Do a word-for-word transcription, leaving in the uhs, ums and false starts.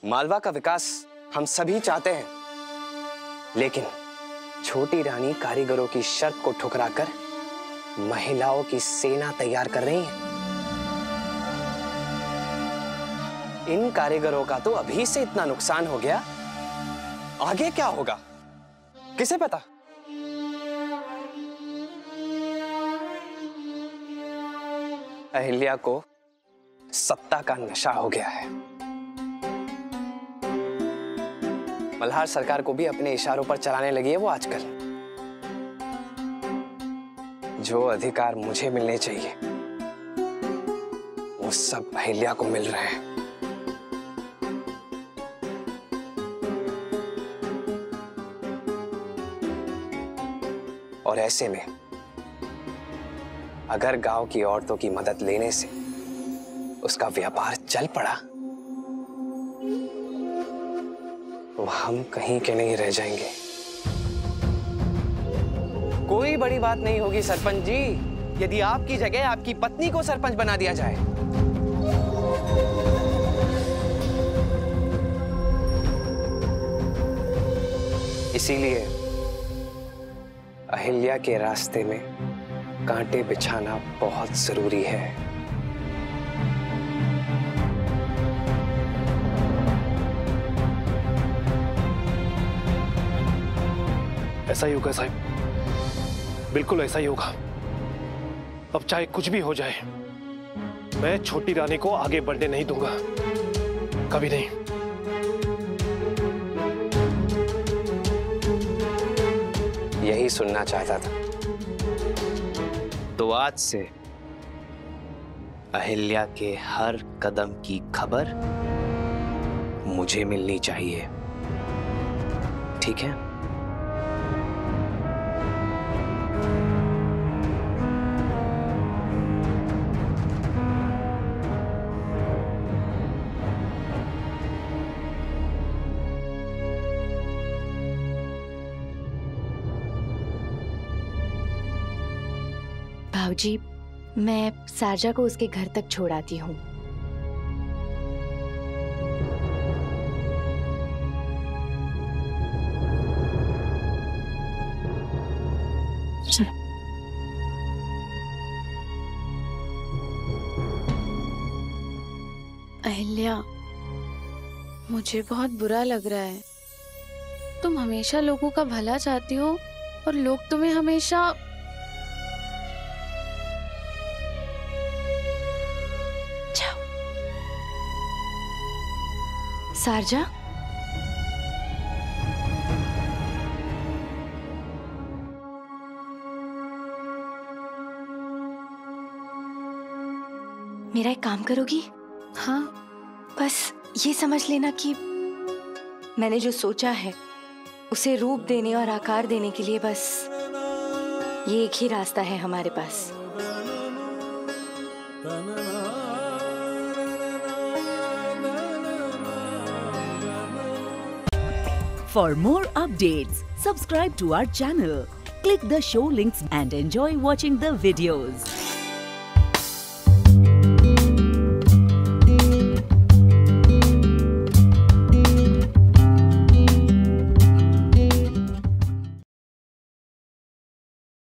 मालवा का विकास हम सभी चाहते हैं, लेकिन छोटी रानी कारीगरों की शर्त को ठुकराकर महिलाओं की सेना तैयार कर रही है। इन कारीगरों का तो अभी से इतना नुकसान हो गया, आगे क्या होगा किसे पता। अहिल्या को सत्ता का नशा हो गया है। मल्हार सरकार को भी अपने इशारों पर चलाने लगी है वो आजकल। जो अधिकार मुझे मिलने चाहिए वो सब अहिल्या को मिल रहे हैं। और ऐसे में अगर गांव की औरतों की मदद लेने से उसका व्यापार चल पड़ा तो हम कहीं के नहीं रह जाएंगे। कोई बड़ी बात नहीं होगी सरपंच जी, यदि आपकी जगह आपकी पत्नी को सरपंच बना दिया जाए। इसीलिए अहिल्या के रास्ते में कांटे बिछाना बहुत जरूरी है। ऐसा ही होगा साहब, बिल्कुल ऐसा ही होगा। अब चाहे कुछ भी हो जाए, मैं छोटी रानी को आगे बढ़ने नहीं दूंगा, कभी नहीं। यही सुनना चाहता था। तो आज से अहिल्या के हर कदम की खबर मुझे मिलनी चाहिए, ठीक है? भाऊजी, मैं सारजा को उसके घर तक छोड़ आती हूँ। अहिल्या, मुझे बहुत बुरा लग रहा है। तुम हमेशा लोगों का भला चाहती हो और लोग तुम्हें हमेशा सारजा, मेरा एक काम करोगी? हाँ, बस ये समझ लेना कि मैंने जो सोचा है उसे रूप देने और आकार देने के लिए बस ये एक ही रास्ता है हमारे पास। For more updates, subscribe to our channel, click the show links and enjoy watching the videos.